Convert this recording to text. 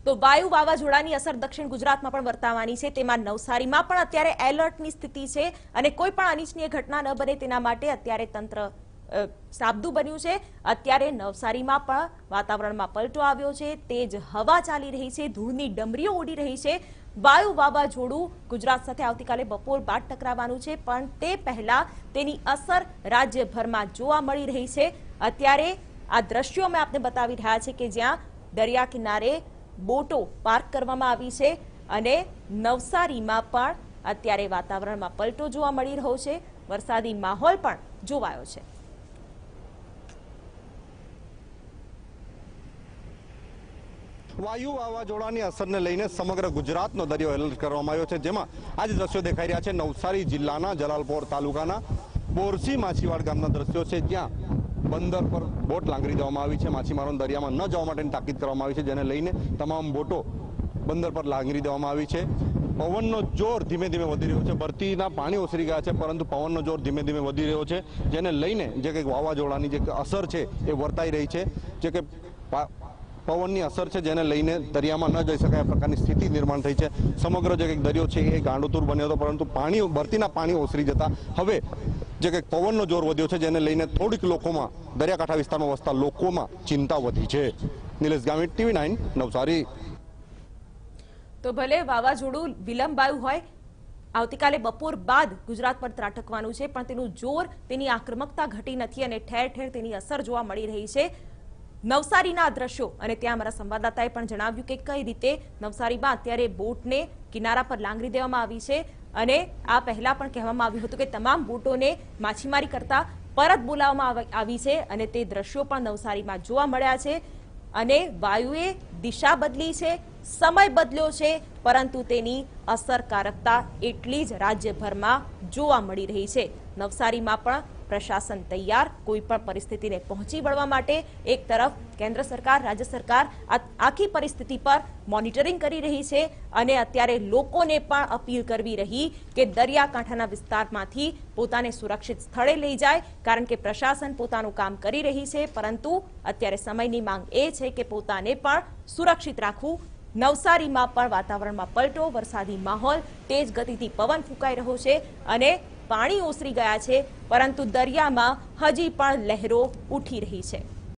તો વાયુ વાવાઝોડાની અસર દક્ષિણ ગુજરાતમાં પણ વર્તાવાની છે। તેમાં નવસારીમાં પણ અત્યારે એલર્ટની સ્થિતિ છે અને કોઈ પણ અનિચ્છનીય ઘટના ન બને તેના માટે અત્યારે તંત્ર સાબદું બન્યું છે। અત્યારે નવસારીમાં પણ વાતાવરણમાં પલટો આવ્યો છે, તેજ હવા ચાલી રહી છે, ધૂળની ડમરીઓ ઉડી રહી છે। વાયુ વાવાઝોડું ગુજરાત સાથે આવતીકાલે બપોર બાદ ટકરાવવાનું છે, પણ તે પહેલા તેની અસર રાજ્યભરમાં જોવા મળી રહી છે। અત્યારે આ દ્રશ્યો મેં આપને બતાવી રહ્યા છે કે જ્યાં દરિયા કિનારે બોટો પાર્ક કરવામાં આવી છે અને નવસારીમાં પણ અત્યારે વાતાવરણમાં પલટો જોવા મળી રહ્યો છે, વરસાદી માહોલ પણ જોવાયો છે। વાયુ વાવાઝોડાની અસરને લઈને સમગ્ર ગુજરાતનો દરિયો એલર્ટ કરવામાં આવ્યો છે, જેમાં આજે દ્રશ્યો દેખાઈ રહ્યા છે નવસારી જિલ્લાના જલાલપોર તાલુકાના બોરસી માછીવાડ ગામના દ્રશ્યો છે, જ્યાં બંદર પર બોટ લાંગરી દેવામાં આવી છે। માછીમારોને દરિયામાં ન જવા માટેની તાકીદ કરવામાં આવી છે, જેને લઈને તમામ બોટો બંદર પર લાંગરી દેવામાં આવી છે। પવનનો જોર ધીમે ધીમે વધી રહ્યો છે, ભરતીના પાણી ઓસરી ગયા છે, પરંતુ પવનનો જોર ધીમે ધીમે વધી રહ્યો છે, જેને લઈને જે કંઈક વાવાઝોડાની જે અસર છે એ વર્તાઈ રહી છે। જે કે પવનની અસર છે, જેને લઈને દરિયામાં ન જઈ શકાય પ્રકારની સ્થિતિ નિર્માણ થઈ છે। સમગ્ર જે કંઈક દરિયો છે એ ગાંડોતુર બન્યો હતો, પરંતુ ભરતીના પાણી ઓસરી જતા હવે જે કંઈક પવનનો જોર વધ્યો છે, જેને લઈને થોડીક લોકોમાં દરિયાકાંઠા વિસ્તારમાં વસતા લોકોમાં ચિંતા વધી છે। નિલેશ ગામિત, TV9 નવસારી। તો ભલે વાવાઝોડું વિલંબાયું હોય, આવતીકાલે બપોર બાદ ગુજરાત પર ત્રાટકવાનું છે, પણ તેનું જોર, તેની આક્રમકતા ઘટી નથી અને ઠેર ઠેર તેની અસર જોવા મળી રહી છે। નવસારીના દ્રશ્યો અને ત્યાં અમારા સંવાદદાતાએ પણ જણાવ્યું કે કઈ રીતે નવસારીમાં અત્યારે બોટને કિનારા પર લાંગરી દેવામાં આવી છે અને આ પહેલા પણ કહેવામાં આવ્યું હતું કે તમામ બોટોને માછીમારી કરતા પરત બોલાવવામાં આવી છે અને તે દ્રશ્યો પણ નવસારીમાં જોવા મળ્યા છે। અને વાયુએ દિશા બદલી છે, સમય બદલ્યો છે, પરંતુ તેની અસરકારકતા એટલી જ રાજ્યભરમાં જોવા મળી રહી છે। નવસારીમાં પણ પ્રશાસન તૈયાર કોઈ પણ પરિસ્થિતિને પહોંચી વળવા માટે। એક તરફ કેન્દ્ર સરકાર, રાજ્ય સરકાર આખી પરિસ્થિતિ પર મોનિટરિંગ કરી રહી છે અને અત્યારે લોકોને પણ અપીલ કરવી રહી કે દરિયાકાંઠાના વિસ્તારમાંથી પોતાને સુરક્ષિત સ્થળે લઈ જાય, કારણ કે પ્રશાસન પોતાનું કામ કરી રહી છે, પરંતુ અત્યારે સમયની માંગ એ છે કે પોતાને પણ સુરક્ષિત રાખવું। નવસારીમાં પણ વાતાવરણમાં પલટો, વરસાદી માહોલ, તેજ ગતિથી પવન ફૂંકાઈ રહ્યો છે અને પાણી ઓસરી ગયા છે, પરંતુ દરિયામાં હજી પણ લહેરો ઉઠી રહી છે।